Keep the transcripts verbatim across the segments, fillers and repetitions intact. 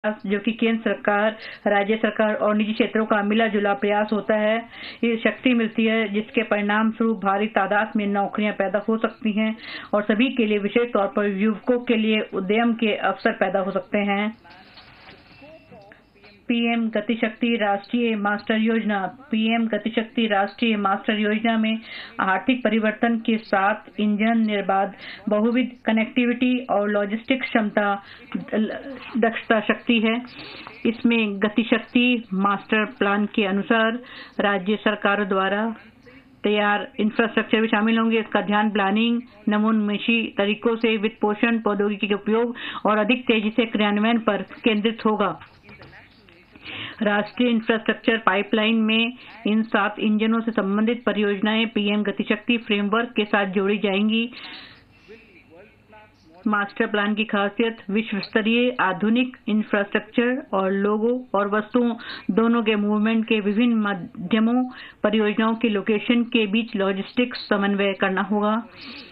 जो कि केंद्र सरकार, राज्य सरकार और निजी क्षेत्रों का मिला जुला प्रयास होता है, ये शक्ति मिलती है जिसके परिणाम स्वरूप भारी तादाद में नौकरियां पैदा हो सकती हैं और सभी के लिए, विशेष तौर पर युवकों के लिए उद्यम के अवसर पैदा हो सकते हैं। पीएम गतिशक्ति राष्ट्रीय मास्टर योजना। पीएम गतिशक्ति राष्ट्रीय मास्टर योजना में आर्थिक परिवर्तन के साथ इंजन निर्बाध बहुविध कनेक्टिविटी और लॉजिस्टिक क्षमता दक्षता शक्ति है। इसमें गतिशक्ति मास्टर प्लान के अनुसार राज्य सरकारों द्वारा तैयार इंफ्रास्ट्रक्चर भी शामिल होंगे। इसका ध्यान प्लानिंग, नमूनमेशी तरीकों से वित्त पोषण, प्रौद्योगिकी के उपयोग और अधिक तेजी से क्रियान्वयन पर केंद्रित होगा। राष्ट्रीय इंफ्रास्ट्रक्चर पाइपलाइन में इन सात इंजनों से संबंधित परियोजनाएं पीएम गतिशक्ति फ्रेमवर्क के साथ जोड़ी जाएंगी। मास्टर प्लान की खासियत विश्व स्तरीय आधुनिक इंफ्रास्ट्रक्चर और लोगों और वस्तुओं दोनों के मूवमेंट के विभिन्न माध्यमों, परियोजनाओं के लोकेशन के बीच लॉजिस्टिक्स समन्वय करना होगा।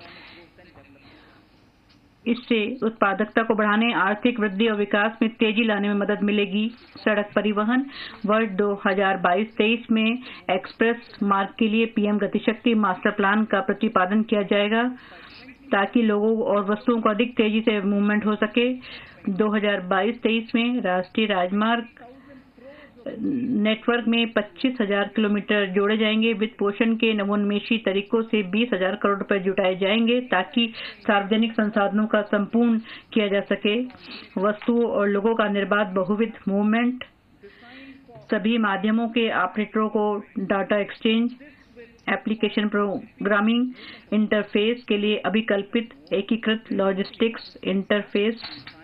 इससे उत्पादकता को बढ़ाने, आर्थिक वृद्धि और विकास में तेजी लाने में मदद मिलेगी। सड़क परिवहन वर्ष दो हज़ार बाईस तेईस में एक्सप्रेस मार्ग के लिए पीएम गतिशक्ति मास्टर प्लान का प्रतिपादन किया जाएगा ताकि लोगों और वस्तुओं को अधिक तेजी से मूवमेंट हो सके। दो हज़ार बाईस तेईस में राष्ट्रीय राजमार्ग नेटवर्क में पच्चीस हजार किलोमीटर जोड़े जाएंगे। वित्त पोषण के नवोन्मेषी तरीकों से बीस हजार करोड़ रुपए जुटाए जाएंगे ताकि सार्वजनिक संसाधनों का संपूर्ण किया जा सके। वस्तुओं और लोगों का निर्बाध बहुविध मूवमेंट, सभी माध्यमों के ऑपरेटरों को data exchange, application programming interface के लिए अभिकल्पित एकीकृत लॉजिस्टिक्स इंटरफेस